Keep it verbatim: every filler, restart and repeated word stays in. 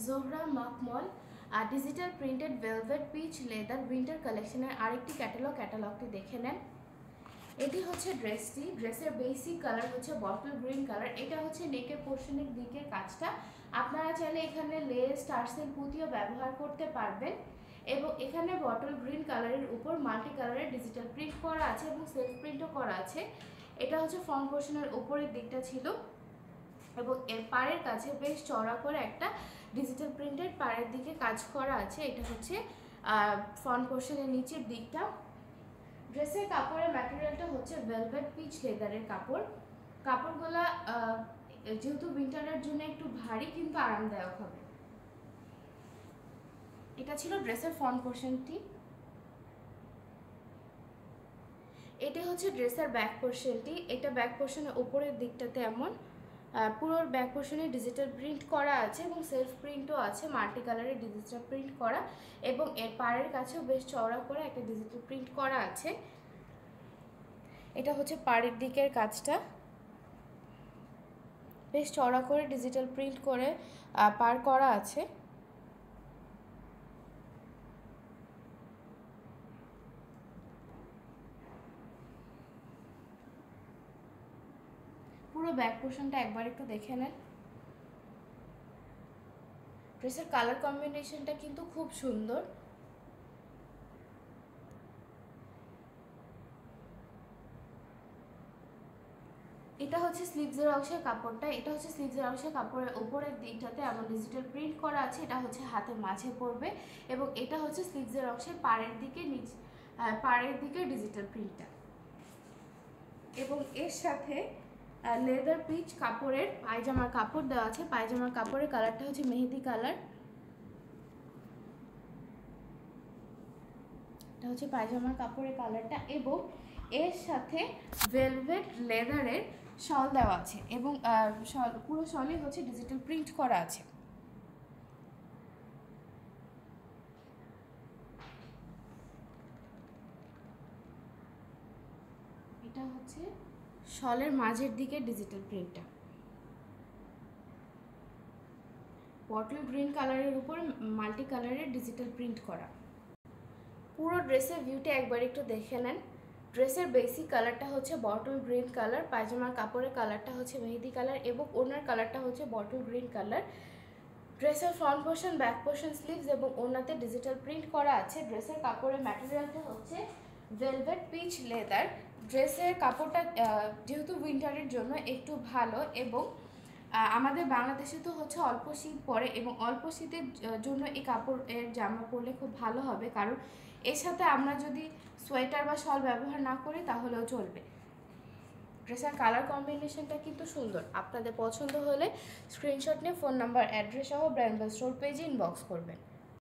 জোহরা মখমল আর digital printed velvet peach leather winter কালেকশনের আরেকটি ক্যাটালগ ক্যাটালগটি দেখে নেন। এটি হচ্ছে ড্রেসটি। ড্রেসের বেসিক কালার হচ্ছে বটল গ্রিন কালার। এটা হচ্ছে নেকের পোর্শনের দিকের কাজটা। আপনারা চাইলে এখানে লেস টার্সেল পুঁতিও ব্যবহার করতে পারবেন এবং এখানে বটল গ্রিন কালারের উপর মাল্টি কালারের ডিজিটাল প্রিন্ট করা আছে এবং সেলফ প্রিন্টও করা আছে। এটা হচ্ছে ফ্রন্ট পোর্শনের উপরের দিকটা ছিল এবং এর পাড়ের কাছে বেশ চড়া করে একটা ডিজিটাল প্রিন্টের পাড়ের দিকে কাজ করা আছে। এটা হচ্ছে ফ্রন্ট পোর্শনের নিচের দিকটা। ড্রেসের কাপড়ের ম্যাটেরিয়ালটা হচ্ছে ভেলভেট পিচ লেদারের কাপড়। কাপড়গুলা যেহেতু উইন্টারের জন্য একটু ভারী কিন্তু আরামদায়ক হবে। এটা ছিল ড্রেসের ফ্রন্ট পোর্শনটি। এটা হচ্ছে ড্রেসের ব্যাক পোর্শনটি। এটা ব্যাক পোর্শনের উপরের দিকটাতে এমন পুরো ব্যাক পোর্শনে ডিজিটাল প্রিন্ট করা আছে এবং সেলফ প্রিন্টও আছে, মাল্টি কালারের ডিজিটাল প্রিন্ট করা এবং এর পাড়ের কাছেও বেশ চওড়া করে একটা ডিজিটাল প্রিন্ট করা আছে। এটা হচ্ছে পাড়ের দিকের কাজটা, বেশ চওড়া করে ডিজিটাল প্রিন্ট করে পার করা আছে। পুরো ব্যাক পোর্শনটা একবার একটু দেখে নেন। ড্রেসের কালার কম্বিনেশনটা কিন্তু খুব সুন্দর। এটা হচ্ছে স্লিভসের অংশের কাপড়টা। এটা হচ্ছে স্লিভসের অংশের কাপড়ের উপরের দিকটাতে এমন ডিজিটাল প্রিন্ট করা আছে। এটা হচ্ছে হাতের মাঝে পড়বে এবং এটা হচ্ছে স্লিভসের অংশের পাড়ের দিকে নিচে পাড়ের দিকে ডিজিটাল প্রিন্টটা এবং এর সাথে লেদার পিচ কাপড়ের পায়জামার কাপড় দেওয়া আছে। পায়জামার কাপড়ের কালারটা হচ্ছে মেহেদি কালার। এটা হচ্ছে পায়জামার কাপড়ের কালারটা এবং এর সাথে ভেলভেট লেদারের শল দেওয়া আছে এবং শল পুরো শলে হচ্ছে ডিজিটাল প্রিন্ট করা আছে। এটা হচ্ছে শলের মাঝের দিকে ডিজিটাল প্রিন্টটা বটল গ্রিন কালারের উপর মাল্টি কালারের ডিজিটাল প্রিন্ট করা। পুরো ড্রেসের ভিউটা একবার একটু দেখে নেন। ড্রেসের বেসিক কালারটা হচ্ছে বটল গ্রিন কালার, পায়জামার কাপড়ের কালারটা হচ্ছে মেহেদি কালার এবং ওনার কালারটা হচ্ছে বটল গ্রিন কালার। ড্রেসের front portion, back portion, sleeves এবং ওনাতে ডিজিটাল প্রিন্ট করা আছে। ড্রেসের কাপড়ের ম্যাটেরিয়ালটা হচ্ছে ভেলভেট পিচ লেদার। ড্রেসের কাপড়টা যেহেতু উইন্টারের জন্য একটু ভালো এবং আমাদের বাংলাদেশে তো হচ্ছে অল্প শীত পড়ে এবং অল্প শীতের জন্য এই কাপড়ের জামা পরলে খুব ভালো হবে, কারণ এর সাথে আমরা যদি সোয়েটার বা শল ব্যবহার না করি তাহলেও চলবে। ড্রেসের কালার কম্বিনেশনটা কিন্তু সুন্দর। আপনাদের পছন্দ হলে স্ক্রিনশট নিয়ে ফোন নাম্বার, অ্যাড্রেস সহ ব্র্যান্ড বা স্টোর পেজে ইনবক্স করবেন।